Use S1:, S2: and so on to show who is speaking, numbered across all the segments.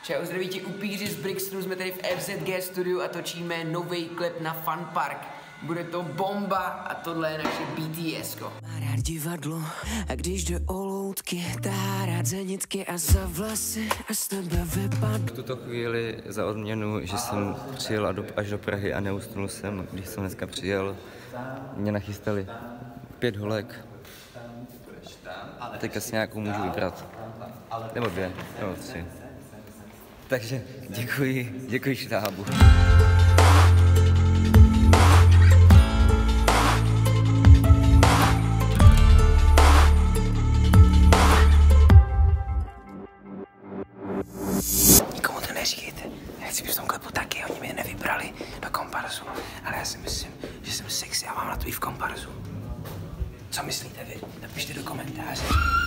S1: Čau, zdraví ti upíři z Brixtonu, jsme tady v FZG studiu a točíme nový klip na Fun Park. Bude to bomba a tohle je naše BTS-ko.
S2: Má rád divadlo a když jde o loutky, tahá rád zenitky a za vlasy a z tebe vypadl.
S3: V tuto chvíli za odměnu, že jsem přijel až do Prahy a neusnul jsem, když jsem dneska přijel, mě nachystali 5 holek. Teďka si nějakou můžu vybrat. Nebo 2, nebo 3. Takže děkuji štábu.
S1: Nikomu to neříkejte. Já chci být v tom klipu taky, oni mě nevybrali do komparzu. Ale já si myslím, že jsem sexy a mám na to i v komparzu. Co myslíte vy? Napište do komentáře.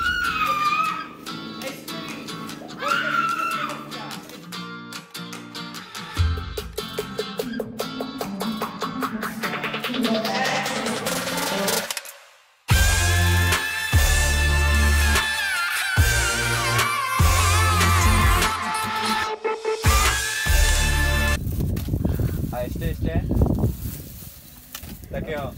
S4: A ještě? Tak jo.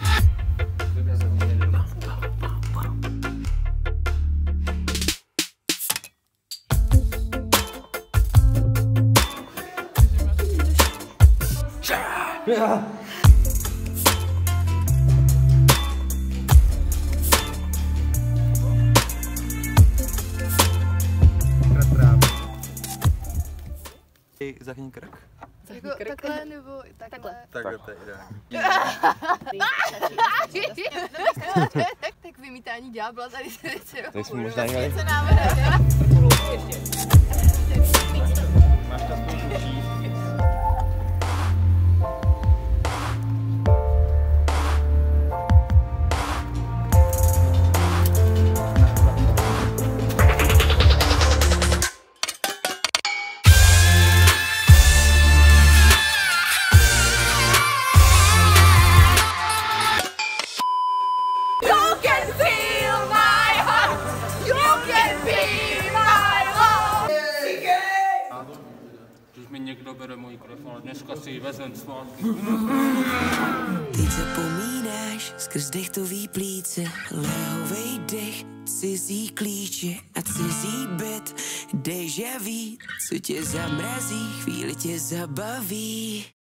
S3: Zahni krk.
S5: Jako takhle nebo takhle?
S4: Takhle to je ideální.
S5: Tak vymítání ďábla tady se věci.
S3: To jsme možná měli.
S4: Máš to spíš učí.
S6: Když mi někdo bere můj krev, ale dneska si ji vezem zpátky.
S2: Teď zapomínáš skrz dechtový plíce, lehovej dech, cizí klíče a cizí byt, deja vu, co tě zamrazí, chvíli tě zabaví.